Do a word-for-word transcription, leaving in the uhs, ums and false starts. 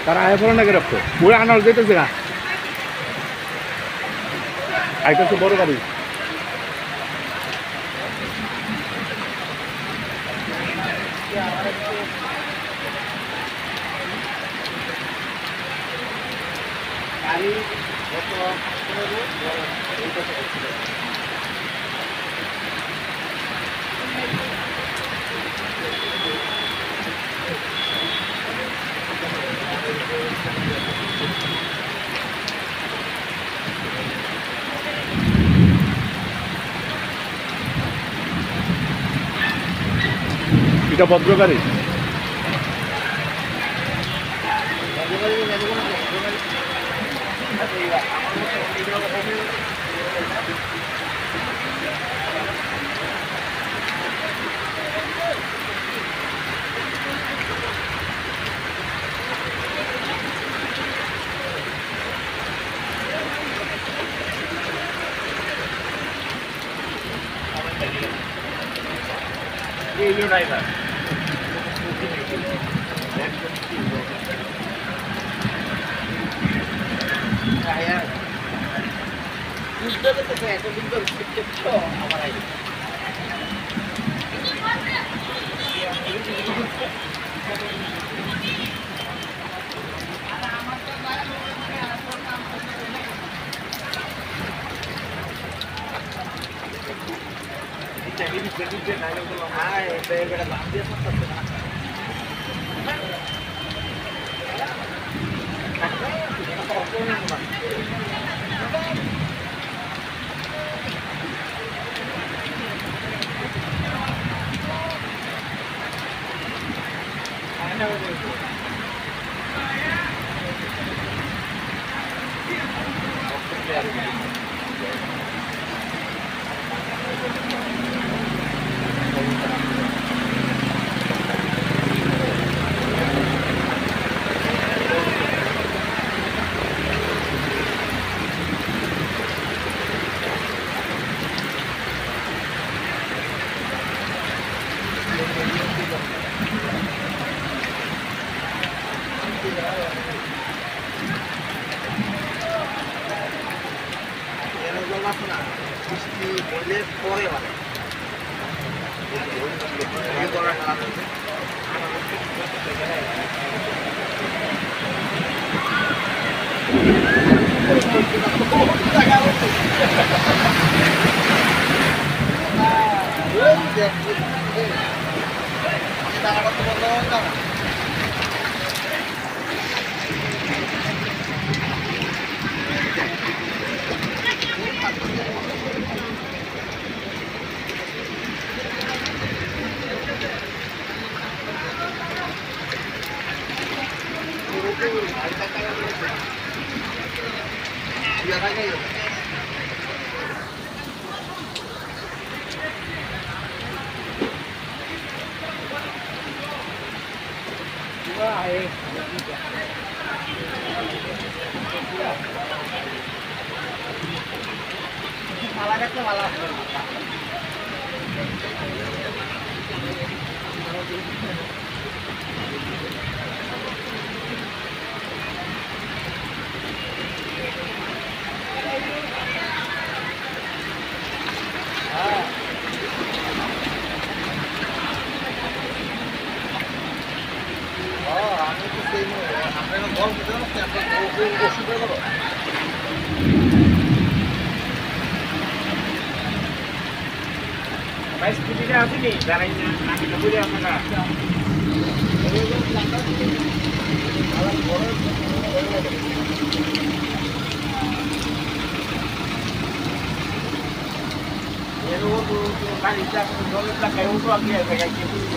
তারা আয় ফেলো নাকি রাখতো ওই আনার যেতেছে না আইতেছে বড় গাড়ি এটা ভদ্র গাড়ি ये जो driver saya sudah betul saya tu betul betul apa lagi jadi jadi jadi naik ke mana? Ah, beda-beda banget satu. Mesti boleh korek lah. Ini korek lah. Biar aja yuk. Wah, eh. Malah kan malah. Guys, kita dah sini, caranya nak kita boleh apa tak? Yang itu tu kali kita kalau kita kayu tu lagi, kita kayu tu.